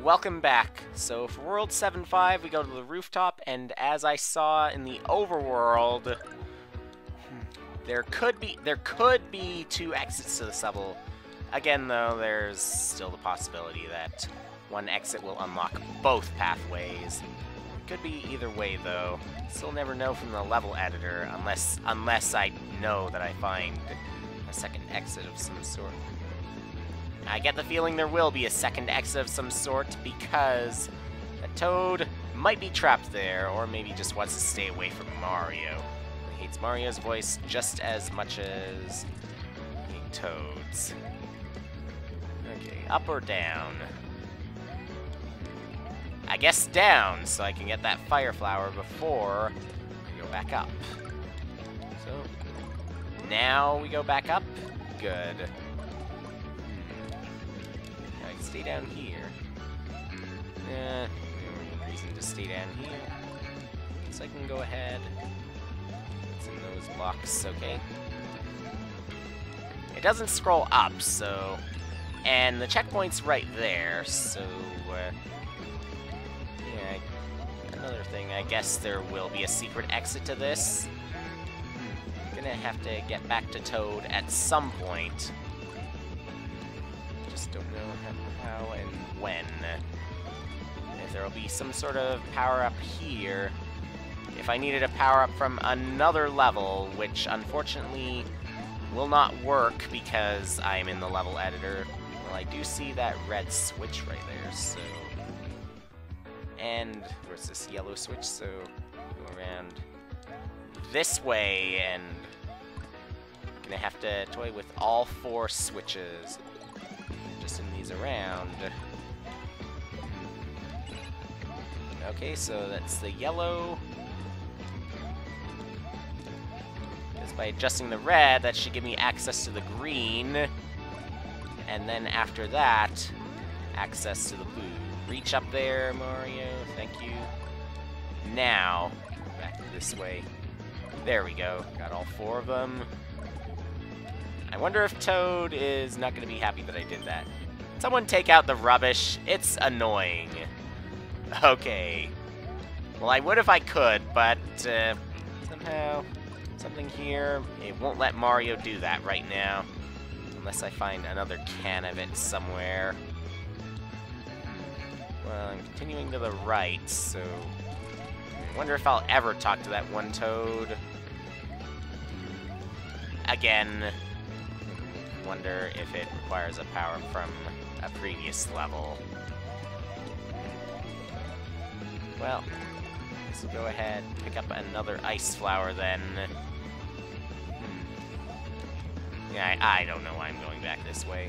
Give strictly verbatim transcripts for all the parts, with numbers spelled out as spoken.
welcome back. So for World seven five, we go to the rooftop, and as I saw in the overworld, there could be there could be two exits to this level. Again, though, there's still the possibility that one exit will unlock both pathways. Could be either way, though. Still never know from the level editor, unless unless I know that I find a second exit of some sort. I get the feeling there will be a second exit of some sort because a Toad might be trapped there, or maybe just wants to stay away from Mario. He hates Mario's voice just as much as he hates Toad's. Okay, up or down? I guess down, so I can get that fire flower before we go back up. So, now we go back up? Good. Hmm. I can stay down here. Eh, no reason to stay down here. So I can go ahead. It's in those blocks, okay. It doesn't scroll up, so... And the checkpoint's right there, so... Uh, Another thing, I guess there will be a secret exit to this. I'm gonna have to get back to Toad at some point. Just don't know how, how and when. If there will be some sort of power-up here. If I needed a power-up from another level, which unfortunately will not work because I'm in the level editor. Well, I do see that red switch right there, so... And where's this yellow switch? So go around this way, and I'm gonna have to toy with all four switches. Just in these around. Okay, so that's the yellow. Just by adjusting the red, that should give me access to the green. And then after that, access to the blue. Reach up there, Mario. Thank you. Now, back this way. There we go. Got all four of them. I wonder if Toad is not going to be happy that I did that. Someone take out the rubbish. It's annoying. Okay. Well, I would if I could, but uh, somehow, something here, it won't let Mario do that right now. Unless I find another can of it somewhere. Well, I'm continuing to the right, so... I wonder if I'll ever talk to that one Toad. Again, wonder if it requires a power from a previous level. Well, let's go ahead and pick up another ice flower then. Hmm. Yeah, I, I don't know why I'm going back this way.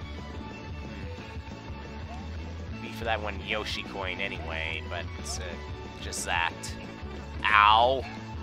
For that one Yoshi coin anyway, but uh, just that. Ow!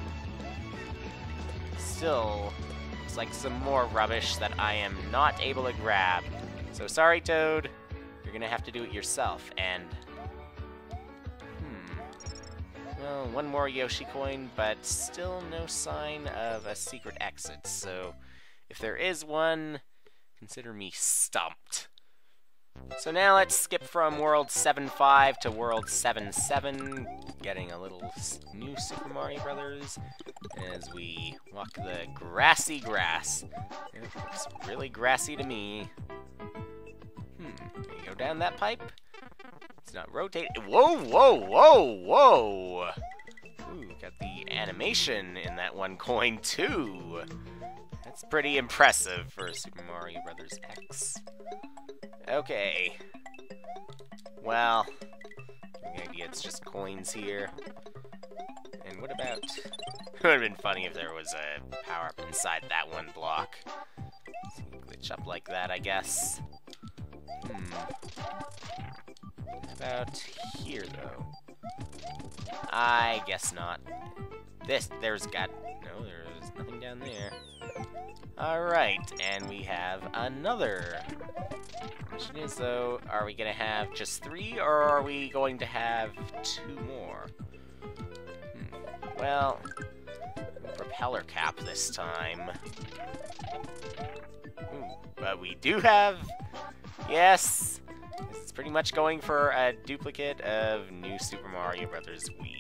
Still, looks like some more rubbish that I am not able to grab. So sorry, Toad. You're gonna have to do it yourself, and... Hmm... Well, one more Yoshi coin, but still no sign of a secret exit, so... If there is one, consider me stumped. So now let's skip from World seven five to World seven seven, getting a little new Super Mario Brothers as we walk the grassy grass. It looks really grassy to me. Hmm, can you go down that pipe? It's not rotating. Whoa, whoa, whoa, whoa! Ooh, got the animation in that one coin too. That's pretty impressive for Super Mario Brothers X. Okay. Well, the idea it's just coins here. And what about... It would have been funny if there was a power-up inside that one block. So you can glitch up like that, I guess. Hmm. How about here, though? I guess not. This, there's got... No, there's nothing down there. Alright, and we have another. The question is, though, are we going to have just three, or are we going to have two more? Hmm. Well, propeller cap this time. Ooh, but we do have... Yes! It's pretty much going for a duplicate of New Super Mario Bros. Wii.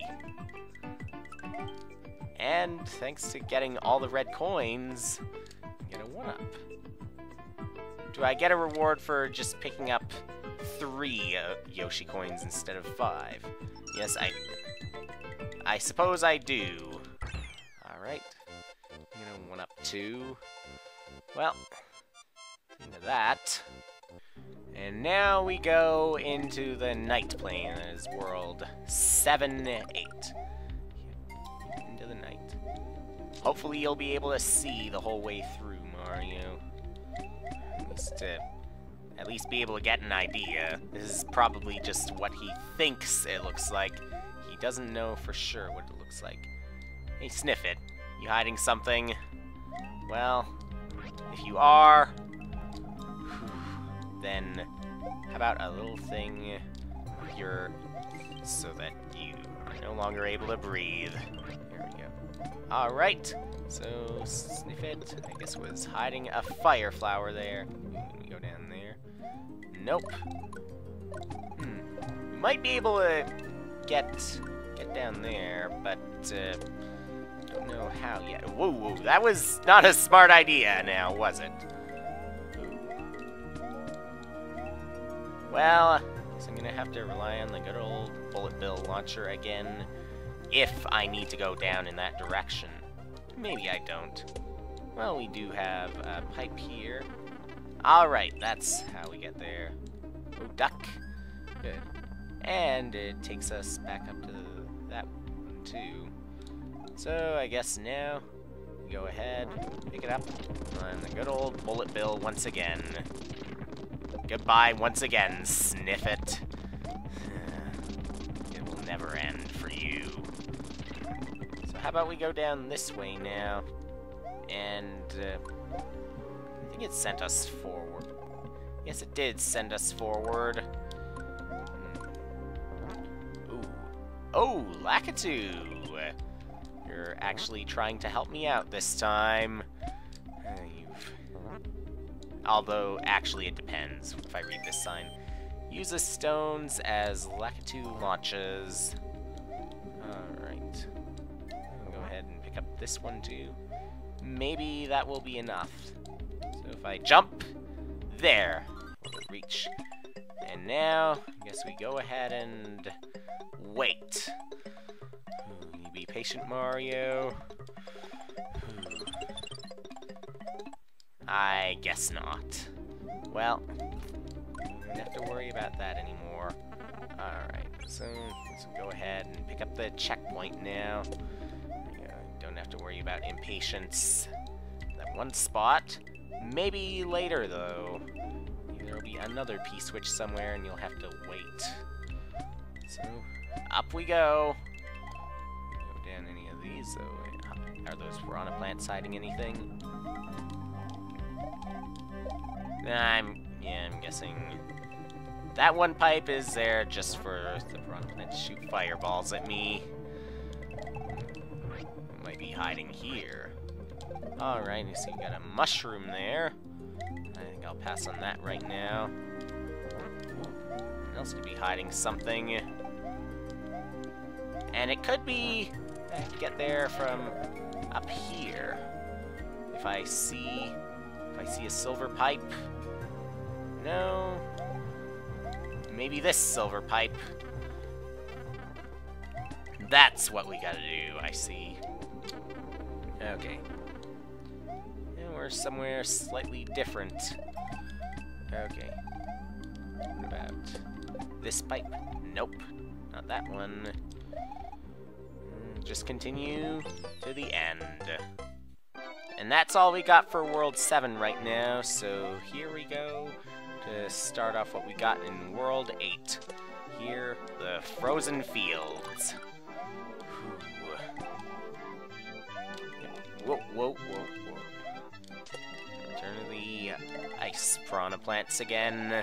And thanks to getting all the red coins, I get a one-up. Do I get a reward for just picking up three uh, Yoshi coins instead of five? Yes, I... I suppose I do. Alright. I'm gonna one-up two. Well, into that. And now we go into the night plane as world seven eight. Into the night. Hopefully you'll be able to see the whole way through, Mario. At least, uh, at least be able to get an idea. This is probably just what he thinks it looks like. He doesn't know for sure what it looks like. Hey, Sniff It. You hiding something? Well, if you are, then how about a little thing here so that you are no longer able to breathe? Here we go. Alright, so Sniff It, I guess, was hiding a fire flower there. Let me go down there. Nope. Hmm. We might be able to get get down there, but uh, don't know how yet. Whoa, whoa, that was not a smart idea now, was it? Well, I guess I'm gonna have to rely on the good old bullet bill launcher again if I need to go down in that direction. Maybe I don't. Well, we do have a pipe here. Alright, that's how we get there. Oh, duck. Good. And it takes us back up to that one, too. So, I guess now, we go ahead, pick it up, on the good old bullet bill once again. Goodbye once again, Sniff It. It will never end for you. So how about we go down this way now? And uh, I think it sent us forward. Yes, it did send us forward. Ooh. Oh, Lakitu! You're actually trying to help me out this time. Uh, you've... Although, actually, it depends if I read this sign. Use the stones as Lakitu launches. Alright. Go ahead and pick up this one, too. Maybe that will be enough. So if I jump, there, we'll reach. And now, I guess we go ahead and wait. Ooh, you be patient, Mario. Ooh. I guess not. Well, don't have to worry about that anymore. Alright, so let's go ahead and pick up the checkpoint now. Don't have to worry about impatience. That one spot. Maybe later, though. There'll be another P-switch somewhere, and you'll have to wait. So, up we go. Go down any of these, though. Are those piranha plants hiding anything? I'm, yeah, I'm guessing that one pipe is there just for the piranha plant to shoot fireballs at me. Might be hiding here. Alright, so you got a mushroom there. I think I'll pass on that right now. What else could be hiding something? And it could be I could get there from up here. If I see if I see a silver pipe. No. Maybe this silver pipe. That's what we gotta do, I see. Okay. And we're somewhere slightly different. Okay. What about this pipe? Nope. Not that one. Just continue to the end. And that's all we got for World seven right now, so here we go to start off what we got in World eight. Here, the Frozen Fields. Whoa, whoa, whoa, whoa. Turn to the ice piranha plants again.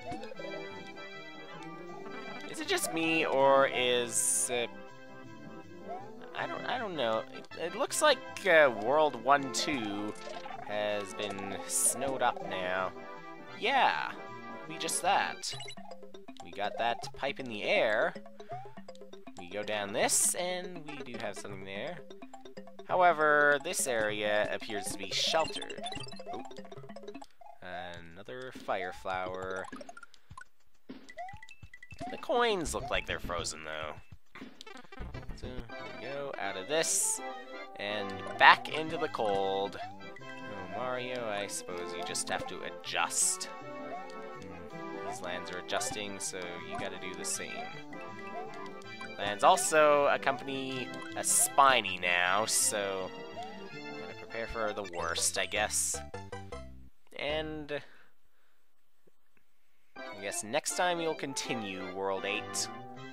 Is it just me, or is... Uh, I don't I don't know. It, it looks like uh, World one two has been snowed up now. Yeah, maybe just that. got that pipe in the air. We go down this, and we do have something there. However, this area appears to be sheltered. Oh. Another fire flower. The coins look like they're frozen, though. So, here we go, out of this, and back into the cold. Oh, Mario, I suppose you just have to adjust. These lands are adjusting, so you gotta do the same. Lands also accompany a Spiny now, so gotta prepare for the worst, I guess. And I guess next time you'll continue World eight.